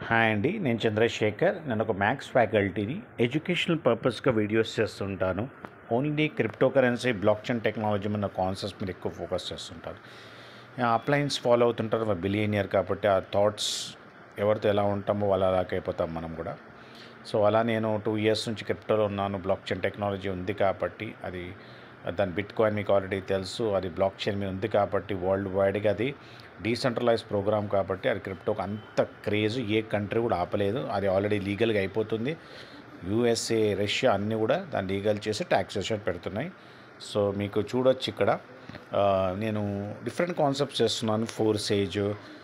Hi అండి, నేను చంద్రశేఖర్. నేను ఒక మ్యాథ్స్ ఫ్యాకల్టీని. ఎడ్యుకేషనల్ పర్పస్గా వీడియోస్ చేస్తుంటాను. Only cryptocurrency, blockchain technology మీద కాన్సెప్ట్స్ మీద ఎక్కువ ఫోకస్ చేస్తుంటాను. అప్లయన్స్ ఫాలో అవుతుంటారు. బిలియనియర్ కాబట్టి ఆ థాట్స్ ఎవరితో ఎలా ఉంటామో వాళ్ళు అలాగ అయిపోతాం మనం కూడా. సో అలా నేను 2 years నుంచి క్రిప్టోలో ఉన్నాను. బ్లాక్ చైన్ టెక్నాలజీ ఉంది కాబట్టి దాని బిట్ కాయిన్ మీకు ఆల్రెడీ తెలుసు. అది బ్లాక్ చైన్ మీద ఉంది కాబట్టి వరల్డ్ వైడ్గా అది డీసెంట్రలైజ్ ప్రోగ్రామ్ కాబట్టి అది క్రిప్టోకి అంత క్రేజ్ ఏ కంట్రీ కూడా ఆపలేదు. అది ఆల్రెడీ లీగల్గా అయిపోతుంది. యూఎస్ఏ, రష్యా అన్నీ కూడా దాన్ని లీగల్ చేసి ట్యాక్సేషన్ పెడుతున్నాయి. సో మీకు చూడొచ్చు ఇక్కడ నేను డిఫరెంట్ కాన్సెప్ట్స్ చేస్తున్నాను. ఫోర్సేజ్,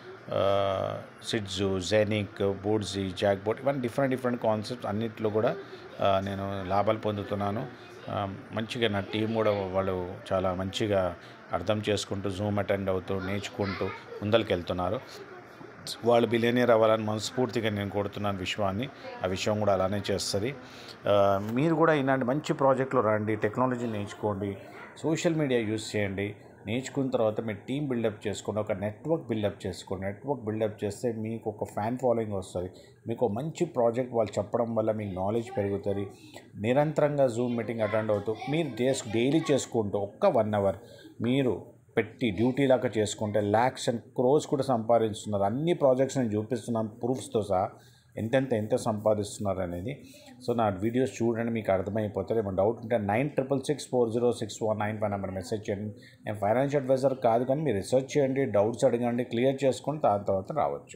సిడ్జు, జెనిక్, బూడ్జీ, జాక్బోట్, ఇవన్నీ డిఫరెంట్ కాన్సెప్ట్స్ అన్నింటిలో కూడా నేను లాభాలు పొందుతున్నాను. మంచిగా నా టీం కూడా వాళ్ళు చాలా మంచిగా అర్థం చేసుకుంటూ జూమ్ అటెండ్ అవుతూ నేర్చుకుంటూ ముందరికి వెళ్తున్నారు. వాళ్ళు బిలియనియర్ అవ్వాలని మనస్ఫూర్తిగా నేను కోరుతున్నాను విశ్వాన్ని. ఆ విషయం కూడా అలానే చేస్తుంది. మీరు కూడా ఇలాంటి మంచి ప్రాజెక్టులు రండి, టెక్నాలజీ నేర్చుకోండి, సోషల్ మీడియా యూజ్ చేయండి. నేర్చుకున్న తర్వాత మీరు టీం బిల్డప్ చేసుకోండి, ఒక నెట్వర్క్ బిల్డప్ చేసుకోండి. నెట్వర్క్ బిల్డప్ చేస్తే మీకు ఒక ఫ్యాన్ ఫాలోయింగ్ వస్తుంది. మీకు మంచి ప్రాజెక్ట్ వాళ్ళు చెప్పడం వల్ల మీకు నాలెడ్జ్ పెరుగుతుంది. నిరంతరంగా జూమ్ మీటింగ్ అటెండ్ అవుతూ మీరు డైలీ చేసుకుంటూ ఒక్క 1 hour మీరు పెట్టి డ్యూటీ లాగా చేసుకుంటే ల్యాక్స్ అండ్ క్రోర్స్ కూడా సంపాదిస్తున్నారు. అన్ని ప్రాజెక్ట్స్ నేను చూపిస్తున్నాను ప్రూఫ్స్తో సహా ఎంత సంపాదిస్తున్నారు అనేది. సో నా వీడియోస్ చూడండి, మీకు అర్థమైపోతుంది. ఏమైనా డౌట్ ఉంటే 9666406195 నెంబర్ మెసేజ్ చేయండి. నేను ఫైనాన్షియల్ అడ్వైజర్ కాదు, కానీ మీరు రీసెర్చ్ చేయండి, డౌట్స్ అడగండి, క్లియర్ చేసుకొని దాని తర్వాత రావచ్చు.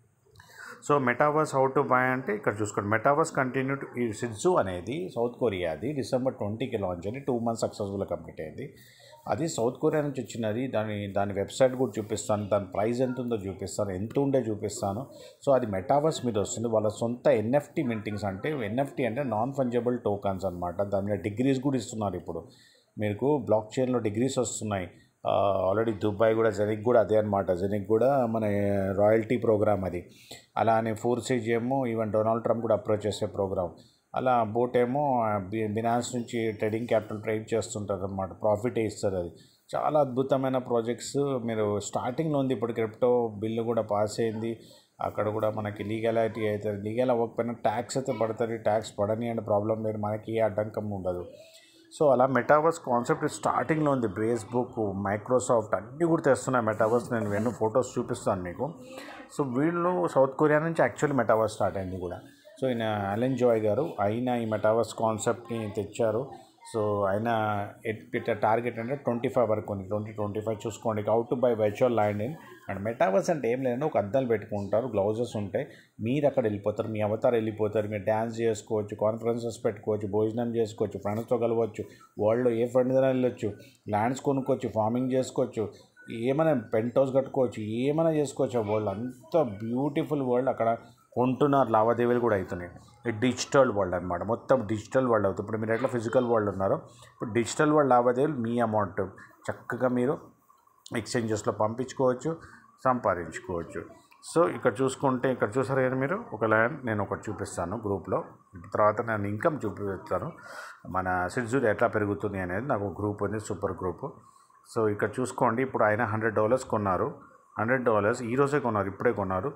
So metaverse how to buy అంటే ఇక్కడ చూసుకోండి. మెటావర్స్ కంటిన్యూ టు ఈ షిట్జు అనేది సౌత్ కొరియాది. December 20కి లాంచ్ అయింది. 2 months సక్సెస్ఫుల్గా కంప్లీట్ అయింది. అది సౌత్ కొరియా నుంచి వచ్చినది. దాని వెబ్సైట్ కూడా చూపిస్తాను, దాని ప్రైస్ ఎంత ఉందో చూపిస్తాను, ఎంత ఉండే చూపిస్తాను. సో అది మెటావర్స్ మీద వస్తుంది. వాళ్ళ సొంత ఎన్ఎఫ్టీ మింటింగ్స్, అంటే ఎన్ఎఫ్టీ అంటే నాన్ ఫంజబుల్ టోకన్స్ అనమాట. దాని మీద డిగ్రీస్ కూడా ఇస్తున్నారు. ఇప్పుడు మీకు బ్లాక్ చైన్లో డిగ్రీస్ వస్తున్నాయి. ఆల్రెడీ దుబాయ్ కూడా, జెనిక్ కూడా అదే అనమాట. జెనిక్ కూడా మన రాయల్టీ ప్రోగ్రామ్ అది. అలానే ఫోర్సేజ్ ఏమో ఈవెన్ డొనాల్డ్ ట్రంప్ కూడా అప్రోచ్ చేసే ప్రోగ్రామ్. అలా బోట్ ఏమో బినాన్స్ నుంచి ట్రేడింగ్ క్యాపిటల్ ట్రేడ్ చేస్తుంటారు అనమాట. ప్రాఫిటే ఇస్తారు. అది చాలా అద్భుతమైన ప్రాజెక్ట్స్. మీరు స్టార్టింగ్లో ఉంది. ఇప్పుడు క్రిప్టో బిల్లు కూడా పాస్ అయింది. అక్కడ కూడా మనకి లీగలాలిటీ అవుతుంది. లీగల్ అవ్వకపోయినా ట్యాక్స్ అయితే పడుతుంది. ట్యాక్స్ పడని అంటే ప్రాబ్లం లేదు, మనకి ఏ అడ్డంకం ఉండదు. సో అలా మెటావర్స్ కాన్సెప్ట్ స్టార్టింగ్లో ఉంది. ఫేస్బుక్, మైక్రోసాఫ్ట్ అన్నీ కూడా తెస్తున్నాయి మెటావర్స్. నేను ఎన్నో ఫొటోస్ చూపిస్తాను మీకు. సో వీళ్ళు సౌత్ కొరియా నుంచి యాక్చువల్లీ మెటావర్స్ స్టార్ట్ అయింది కూడా. సో ఈయన అలెన్ జాయ్ గారు ఈ మెటావర్స్ కాన్సెప్ట్ని తెచ్చారు. సో ఆయన టార్గెట్ అంటే 25 వరకు ఉంది. 2025 చూసుకోండి. How to buy virtual land in and metaverse అంటే ఏం లేదంటే ఒక అద్దాలు పెట్టుకుంటారు, గ్లౌజెస్ ఉంటాయి, మీరు అక్కడ వెళ్ళిపోతారు, మీ అవతారం వెళ్ళిపోతారు. మీరు డ్యాన్స్ చేసుకోవచ్చు, కాన్ఫరెన్సెస్ పెట్టుకోవచ్చు, భోజనం చేసుకోవచ్చు, ఫ్రెండ్స్తో కలవచ్చు, వరల్డ్లో ఏ ఫ్రెండ్ దగ్గర వెళ్ళొచ్చు, ల్యాండ్స్ కొనుక్కోవచ్చు, ఫార్మింగ్ చేసుకోవచ్చు, ఏమైనా పెంట్ హౌస్ కట్టుకోవచ్చు, ఏమైనా చేసుకోవచ్చు. ఆ వరల్డ్ అంత బ్యూటిఫుల్ వరల్డ్. అక్కడ కొంటున్నారు, లావాదేవీలు కూడా అవుతున్నాయి. డిజిటల్ వరల్డ్ అనమాట. మొత్తం డిజిటల్ వరల్డ్ అవుతుంది. ఇప్పుడు మీరు ఎట్లా ఫిజికల్ వరల్డ్ ఉన్నారో ఇప్పుడు డిజిటల్ వరల్డ్ లావాదేవీలు మీ అమౌంట్ చక్కగా మీరు ఎక్స్చేంజెస్లో పంపించుకోవచ్చు, సంపాదించుకోవచ్చు. సో ఇక్కడ చూసుకుంటే, ఇక్కడ చూసారు కదా మీరు, ఒక ల్యాండ్ నేను ఒకటి చూపిస్తాను గ్రూప్లో. తర్వాత నేను ఇన్కమ్ చూపిస్తాను. మన షిట్జు ఎట్లా పెరుగుతుంది అనేది నాకు గ్రూప్ ఉంది, సూపర్ గ్రూపు. సో ఇక్కడ చూసుకోండి. ఇప్పుడు ఆయన $100 కొన్నారు. $100 ఈరోజే కొన్నారు, ఇప్పుడే కొన్నారు.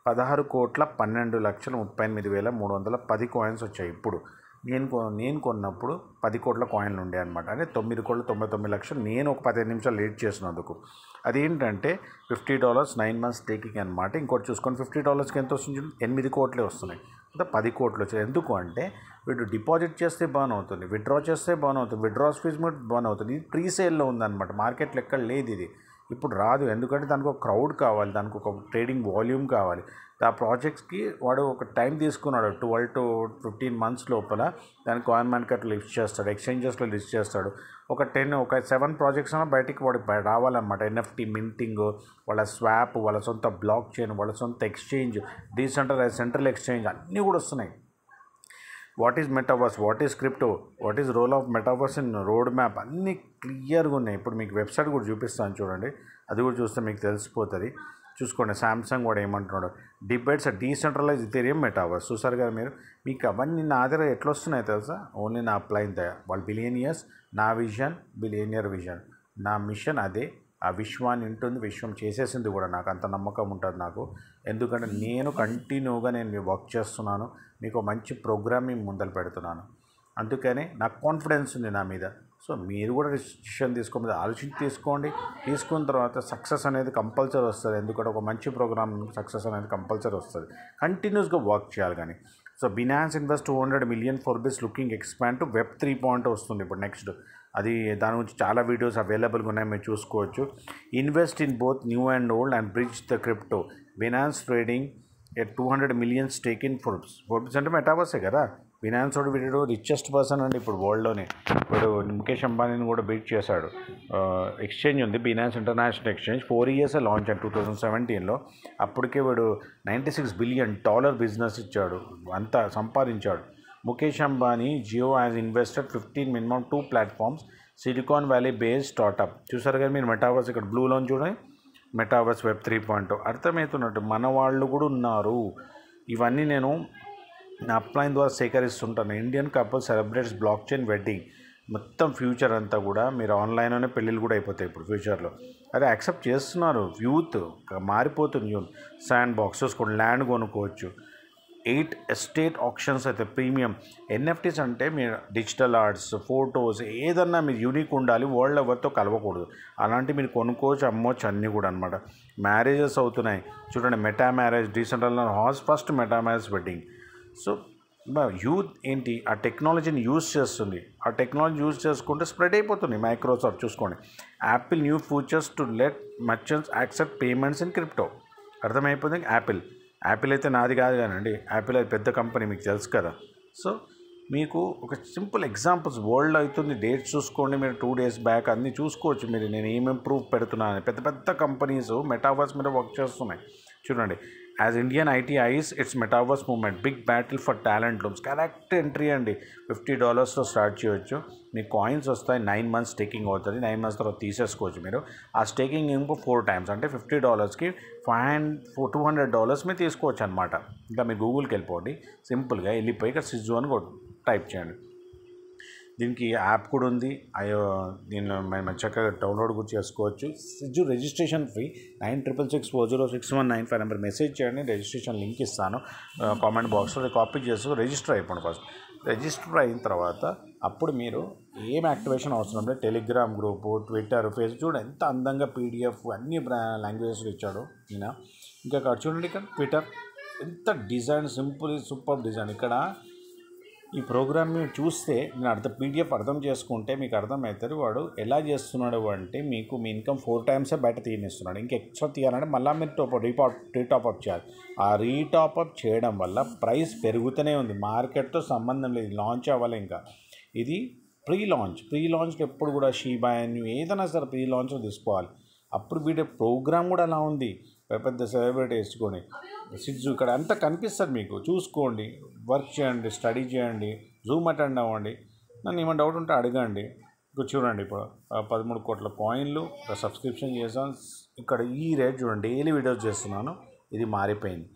16,12,38,310 కాయిన్స్ వచ్చాయి. ఇప్పుడు నేను కొన్నప్పుడు 10 కోట్ల కాయిన్లు ఉండే అనమాట. అంటే 9,99,00,000. నేను ఒక 15 నిమిషాలు లేట్ చేసినందుకు. అదేంటంటే $50 9 months టేకింగ్ అనమాట. ఇంకోటి చూసుకొని $50కి ఎంత వస్తుంది? 8 కోట్లే వస్తున్నాయి. అంటే 10 కోట్లు వచ్చాయి. ఎందుకు అంటే వీడు డిపాజిట్ చేస్తే బర్న్ అవుతుంది, విత్డ్రా చేస్తే బర్న్ అవుతుంది, విత్డ్రాస్ ఫీజ్ మీద బర్న్ అవుతుంది. ఇది ప్రీ సేల్లో ఉందన్నమాట. మార్కెట్లో ఎక్కడ లేదు ఇది. ఇప్పుడు రాదు. ఎందుకంటే దానికి ఒక క్రౌడ్ కావాలి, దానికి ఒక ట్రేడింగ్ వాల్యూమ్ కావాలి. ఆ ప్రాజెక్ట్స్కి వాడు ఒక టైం తీసుకున్నాడు. 12 to 15 months లోపల దాన్ని కాయిన్ మార్కెట్లో లిస్ట్ చేస్తాడు, ఎక్స్చేంజెస్లో లిస్ట్ చేస్తాడు. ఒక 7 ప్రాజెక్ట్స్ అయినా బయటికి వాడు రావాలన్నమాట. ఎన్ఎఫ్టీ మింటింగ్, వాళ్ళ స్వాప్, వాళ్ళ సొంత బ్లాక్ చైన్, వాళ్ళ సొంత ఎక్స్చేంజ్, డీసెంట్రలైజ్, సెంట్రల్ ఎక్స్చేంజ్ అన్నీ కూడా వస్తున్నాయి. What is metaverse, what is crypto, what is role of metaverse in road map అన్నీ క్లియర్గా ఉన్నాయి. ఇప్పుడు మీకు వెబ్సైట్ కూడా చూపిస్తాను చూడండి. అది కూడా చూస్తే మీకు తెలిసిపోతుంది. చూసుకోండి. శాంసంగ్ వాడు ఏమంటున్నాడు, డిబేట్స్ డీసెంట్రలైజ్ ఇథీరియం మెటావర్స్. చూసారు కదా మీరు. మీకు అవన్నీ నా దగ్గర ఎట్లా వస్తున్నాయి తెలుసా? ఓన్లీ నా అప్లైన్ దయ. వాళ్ళు బిలియనియర్స్, నా విజన్ బిలియనియర్ విజన్, నా మిషన్ అదే. ఆ విశ్వాన్ని వింటుంది, విశ్వం చేసేసింది కూడా. నాకు అంత నమ్మకం ఉంటుంది నాకు. ఎందుకంటే నేను కంటిన్యూగా నేను వర్క్ చేస్తున్నాను, మీకు మంచి ప్రోగ్రామింగ్ ముందలు పెడుతున్నాను. అందుకనే నాకు కాన్ఫిడెన్స్ ఉంది నా మీద. సో మీరు కూడా డిసిషన్ తీసుకోమని ఆలోచించి తీసుకోండి. తీసుకున్న తర్వాత సక్సెస్ అనేది కంపల్సరీ వస్తుంది. ఎందుకంటే ఒక మంచి ప్రోగ్రామ్ సక్సెస్ అనేది కంపల్సరీ వస్తుంది. కంటిన్యూస్గా వర్క్ చేయాలి. కానీ so Binance invest 200 million Forbes looking expand to web 3.0 వస్తుంది ఇప్పుడు నెక్స్ట్. అది దాని గురించి చాలా వీడియోస్ అవైలబుల్గా ఉన్నాయి, మీరు చూసుకోవచ్చు. Invest in both new and old and bridge the crypto. Binance trading 200 million stake in Forbes. Forbes అంటే మెటావర్సే కదా. బినాన్స్ వాడు వీడు రిచెస్ట్ పర్సన్ అండి ఇప్పుడు వరల్డ్లోనే. ఇప్పుడు ముఖేష్ అంబానీని కూడా బీట్ చేశాడు. ఎక్స్చేంజ్ ఉంది Binance international exchange. 4 years launch అని 2017లో. అప్పటికే వాడు $96 billion బిజినెస్ ఇచ్చాడు, అంతా సంపాదించాడు. Mukesh Ambani Jio has invested 15 minimum 2 platforms Silicon Valley based startup. చూసారు కదా మీరు మెటావర్స్ ఇక్కడ బ్లూలో చూడండి, మెటావర్స్ వెబ్ 3.0. అర్థమవుతున్నట్టు మన వాళ్ళు కూడా ఉన్నారు. ఇవన్నీ నేను నా అప్లైన్ ద్వారా సేకరిస్తుంటాను. Indian couple celebrates blockchain wedding. మొత్తం ఫ్యూచర్ అంతా కూడా మీరు ఆన్లైన్లోనే పెళ్ళిళ్ళు కూడా అయిపోతాయి ఇప్పుడు ఫ్యూచర్లో. అదే యాక్సెప్ట్ చేస్తున్నారు, యూత్ మారిపోతుంది. యూత్ శాండ్ బాక్స్ చూసుకోండి, ల్యాండ్ కొనుక్కోవచ్చు. 8 ఎస్టేట్ ఆప్షన్స్ అయితే ప్రీమియం. ఎన్ఎఫ్టీస్ అంటే మీరు డిజిటల్ ఆర్ట్స్, ఫొటోస్ ఏదన్నా మీరు యూనిక్ ఉండాలి, వరల్డ్ ఎవరితో కలవకూడదు. అలాంటి మీరు కొనుక్కోవచ్చు, అమ్మవచ్చు అన్నీ కూడా అనమాట. మ్యారేజెస్ అవుతున్నాయి చూడండి, meta marriage, decentral has first meta marriage wedding. So youth ఏంటి ఆ టెక్నాలజీని యూజ్ చేస్తుంది, ఆ టెక్నాలజీ యూజ్ చేసుకుంటే స్ప్రెడ్ అయిపోతుంది. మైక్రోసాఫ్ట్ చూసుకోండి, Apple new features to let merchants accept payments in crypto. అర్థమైపోతుంది. యాపిల్ అయితే నాది కాదు కానండి, యాపిల్ అది పెద్ద కంపెనీ, మీకు తెలుసు కదా. సో మీకు ఒక సింపుల్ ఎగ్జాంపుల్స్ వరల్డ్ అవుతుంది, డేట్స్ చూసుకోండి మీరు. 2 days బ్యాక్ అన్నీ చూసుకోవచ్చు మీరు, నేను ఏమేమి ప్రూఫ్ పెడుతున్నాను. పెద్ద పెద్ద కంపెనీస్ మెటావర్స్ మీద వర్క్ చేస్తున్నాయి చూడండి. As Indian IT eyes its metaverse movement, big battle for talent looms. Correct entry అండి. $50 స్టార్ట్ చేయొచ్చు. మీకు కాయిన్స్ వస్తాయి, 9 months స్టేకింగ్ అవుతుంది. 9 months తర్వాత తీసేసుకోవచ్చు మీరు. ఆ స్టేకింగ్ ఇంకో 4 times అంటే $50కి $200 మీరు తీసుకోవచ్చు అనమాట. ఇంకా మీరు గూగుల్కి వెళ్ళిపోండి, సింపుల్గా వెళ్ళిపోయి ఇక్కడ సిజ్జు అని టైప్ చేయండి. దీనికి యాప్ కూడా ఉంది. దీన్ని మేము చక్కగా డౌన్లోడ్ కూడా చేసుకోవచ్చు. సిజ్జు రిజిస్ట్రేషన్ ఫ్రీ. 96640619 నెంబర్ మెసేజ్ చేయండి, రిజిస్ట్రేషన్ లింక్ ఇస్తాను కామెంట్ బాక్స్లో. కాపీ చేసి రిజిస్టర్ అయిపోండి. ఫస్ట్ రిజిస్టర్ అయిన తర్వాత అప్పుడు మీరు ఏం యాక్టివేషన్ అవసరం లేదు. టెలిగ్రామ్ గ్రూపు, ట్విట్టర్, ఫేస్బుక్ చూడండి ఎంత అందంగా PDF అన్ని లాంగ్వేజెస్లో ఇచ్చాడు ఈయన. ఇంకా ఇక్కడ చూడండి, ఇక్కడ ట్విట్టర్ ఎంత డిజైన్, సింపుల్ సూపర్ డిజైన్. ఇక్కడ ఈ ప్రోగ్రామ్ మీరు చూస్తే నేను PDF అర్థం చేసుకుంటే మీకు అర్థమవుతుంది వాడు ఎలా చేస్తున్నాడు అంటే, మీకు మీ ఇన్కమ్ 4 times బయట తీయనిస్తున్నాడు. ఇంకా ఎక్స్ట్రా తీయాలంటే మళ్ళీ మీరు రీటాప్అప్ చేయాలి. ఆ రీటాప్అప్ చేయడం వల్ల ప్రైస్ పెరుగుతూనే ఉంది, మార్కెట్తో సంబంధం లేదు. లాంచ్ అవ్వాలి ఇంకా. ఇది ప్రీ లాంచ్కి ఎప్పుడు కూడా షీబా అని ఏదైనా సరే ప్రీ లాంచ్లో తీసుకోవాలి. అప్పుడు వీడియో ప్రోగ్రామ్ కూడా అలా ఉంది, పెద్ద సెలబ్రిటీ వేసుకొని. సిజ్జు ఇక్కడ అంతా కనిపిస్తుంది మీకు, చూసుకోండి, వర్క్ చేయండి, స్టడీ చేయండి, జూమ్ అటెండ్ అవ్వండి. నన్ను ఏమైనా డౌట్ ఉంటే అడగండి. ఇక్కడ చూడండి, ఇప్పుడు 13 కోట్ల కాయిన్లు సబ్స్క్రిప్షన్ చేశాను. ఇక్కడ ఈ రేట్ చూడండి, డైలీ వీడియోస్ చేస్తున్నాను. ఇది మారిపోయింది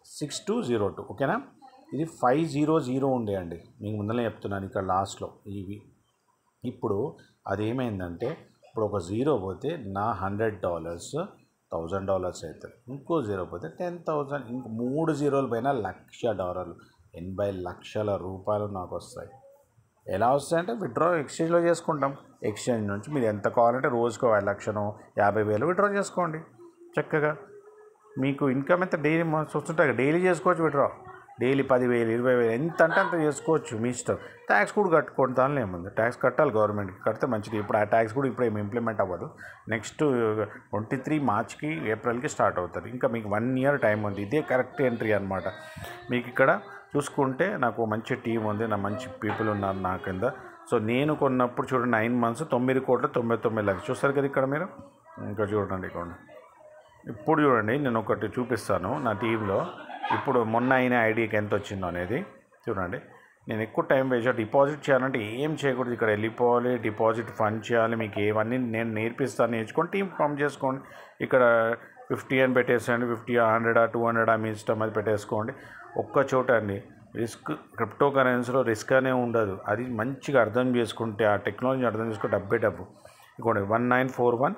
6202. ఓకేనా. ఇది 500 ఉండే అండి, మీకు ముందరే చెప్తున్నాను ఇక్కడ లాస్ట్లో ఇవి. ఇప్పుడు అదేమైందంటే ఇప్పుడు ఒక 0 పోతే నా $100 $1000 అవుతుంది. ఇంకో 0 పోతే 10,000. ఇంకో 3 zeros పైన $1,00,000 80 లక్షల రూపాయలు నాకు వస్తాయి. ఎలా వస్తాయంటే విత్డ్రా ఎక్స్చేంజ్లో చేసుకుంటాం. ఎక్స్చేంజ్ నుంచి మీరు ఎంత కావాలంటే రోజుకో 1,00,000 50,000 విత్డ్రా చేసుకోండి చక్కగా. మీకు ఇన్కమ్ ఎంత డైలీ వస్తుంటాయి, డైలీ చేసుకోవచ్చు విత్డ్రా. డైలీ 10,000 20,000 ఎంత అంటే అంత చేసుకోవచ్చు, మీ ఇష్టం. ట్యాక్స్ కూడా కట్టుకోండి, దానిలో ఏముంది, ట్యాక్స్ కట్టాలి గవర్నమెంట్కి, కడితే మంచిది. ఇప్పుడు ఆ ట్యాక్స్ కూడా ఇప్పుడు ఏమి ఇంప్లిమెంట్ అవ్వదు. నెక్స్ట్ 23 మార్చ్కి ఏప్రిల్కి స్టార్ట్ అవుతుంది. ఇంకా మీకు 1 year టైం ఉంది. ఇదే కరెక్ట్ ఎంట్రీ అనమాట. మీకు ఇక్కడ చూసుకుంటే నాకు మంచి టీం ఉంది, నా మంచి పీపుల్ ఉన్నారు నా కింద. సో నేను కొన్నప్పుడు చూడండి 9 months 9,99,00,000 చూస్తారు కదా ఇక్కడ మీరు. ఇంకా చూడండి ఇక్కడ ఇప్పుడు చూడండి, నేను ఒకటి చూపిస్తాను నా టీంలో. ఇప్పుడు మొన్న అయిన ఐడియాకి ఎంత వచ్చిందో అనేది చూడండి. నేను ఎక్కువ టైం వేస్ట్. డిపాజిట్ చేయాలంటే ఏం చేయకూడదు, ఇక్కడ వెళ్ళిపోవాలి, డిపాజిట్ ఫండ్ చేయాలి. మీకు ఏవన్నీ నేను నేర్పిస్తాను, నేర్చుకొని టీం ఫామ్ చేసుకోండి. ఇక్కడ 50 అని పెట్టేసేయండి, 50 100 200 మీ ఇష్టం, అది పెట్టేసుకోండి. ఒక్క చోట అండి. రిస్క్ క్రిప్టో కరెన్సీలో రిస్క్ అనే ఉండదు. అది మంచిగా అర్థం చేసుకుంటే, ఆ టెక్నాలజీ అర్థం చేసుకుంటే డబ్బు. ఇంకోటి 1941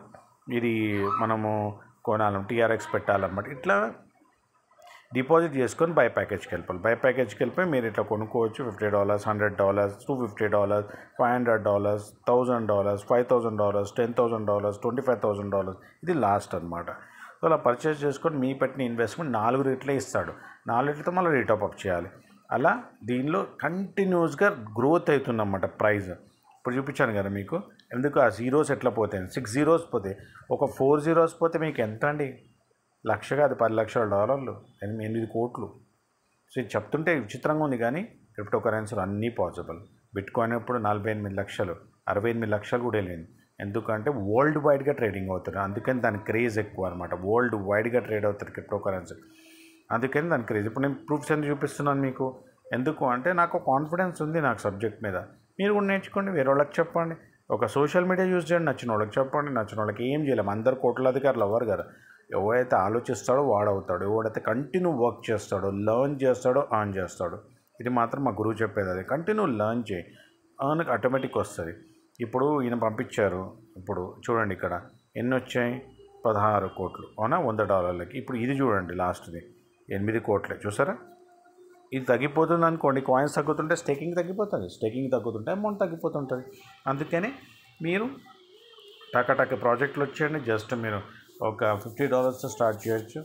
ఇది మనము కొనాలి, టీఆర్ఎక్స్ పెట్టాలన్నమాట. ఇట్లా డిపాజిట్ చేసుకొని బై ప్యాకేజ్కి వెళ్ళిపోవాలి. బై ప్యాకేజ్కి వెళ్ళిపోయి మీరు ఇట్లా కొనుక్కోవచ్చు. $50, $100, $250, $500, $1,000, $5,000, $10,000, $25,000. ఇది లాస్ట్ అనమాట. సో అలా పర్చేస్ చేసుకొని మీ పెట్టిన ఇన్వెస్ట్మెంట్ 4 రెట్లే ఇస్తాడు. 4 రెట్లతో మళ్ళీ రీటాప్అప్ చేయాలి. అలా దీనిలో కంటిన్యూస్గా గ్రోత్ అవుతుందన్నమాట ప్రైజ్. ఇప్పుడు చూపించాను కదా మీకు. ఎందుకు ఆ జీరోస్ ఎట్లా పోతాయి, 6 zeros పోతాయి. ఒక 4 zeros పోతే మీకు ఎంత అండి? లక్ష కాదు, $10,00,000, 8 కోట్లు. సో ఇది చెప్తుంటే విచిత్రంగా ఉంది, కానీ క్రిప్టో కరెన్సీలు అన్నీ పాసిబుల్. బిట్కాయిన్ ఇప్పుడు 48 లక్షలు, 68 లక్షలు కూడా వెళ్ళింది. ఎందుకంటే వరల్డ్ వైడ్గా ట్రేడింగ్ అవుతుంది, అందుకని దాని క్రేజ్ ఎక్కువ అనమాట. వరల్డ్ వైడ్గా ట్రేడ్ అవుతుంది క్రిప్టో కరెన్సీ, అందుకని దాని క్రేజ్. ఇప్పుడు నేను ప్రూఫ్స్ ఎందుకు చూపిస్తున్నాను మీకు? ఎందుకు అంటే నాకు కాన్ఫిడెన్స్ ఉంది నాకు సబ్జెక్ట్ మీద. మీరు కూడా నేర్చుకోండి, వేరే వాళ్ళకి చెప్పండి. ఒక సోషల్ మీడియా యూజ్ చేయండి, నచ్చిన వాళ్ళకి చెప్పండి. నచ్చిన వాళ్ళకి ఏం చేయలేము, అందరు కోట్లాధికారులు అవ్వరు కదా. ఎవడైతే ఆలోచిస్తాడో వాడవుతాడు, ఎవడైతే కంటిన్యూ వర్క్ చేస్తాడో, లర్న్ చేస్తాడో, ఆన్ చేస్తాడు. ఇది మాత్రం మా గురువు చెప్పేది అదే. కంటిన్యూ లర్న్ చేయి, ఆన్కి ఆటోమేటిక్ వస్తుంది. ఇప్పుడు ఈయన పంపించారు. ఇప్పుడు చూడండి ఇక్కడ ఎన్ని వచ్చాయి? 16 కోట్లు, అవునా, $100. ఇప్పుడు ఇది చూడండి లాస్ట్ది 8 కోట్లే. చూసారా? ఇది తగ్గిపోతుంది అనుకోండి, కాయిన్స్ తగ్గుతుంటే స్టేకింగ్ తగ్గిపోతుంది, స్టేకింగ్ తగ్గుతుంటే అమౌంట్ తగ్గిపోతుంటుంది. అందుకని మీరు టక ప్రాజెక్టులు వచ్చేయండి. జస్ట్ మీరు ఒక $50 స్టార్ట్ చేయొచ్చు,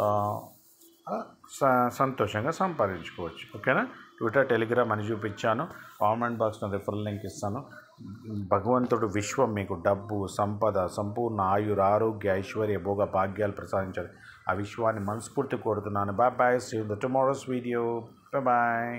సంతోషంగా సంపాదించుకోవచ్చు. ఓకేనా? ట్విట్టర్, టెలిగ్రామ్ అని చూపించాను. కామెంట్ బాక్స్లో రిఫరల్ లింక్ ఇస్తాను. భగవంతుడు విశ్వం మీకు డబ్బు, సంపద, సంపూర్ణ ఆయుర, ఆరోగ్య, ఐశ్వర్య, భోగ భాగ్యాలు ప్రసాదించాలి. ఆ విశ్వాన్ని మనస్ఫూర్తి కోరుతున్నాను. Bye bye, see you in the tomorrow's video. Bye bye.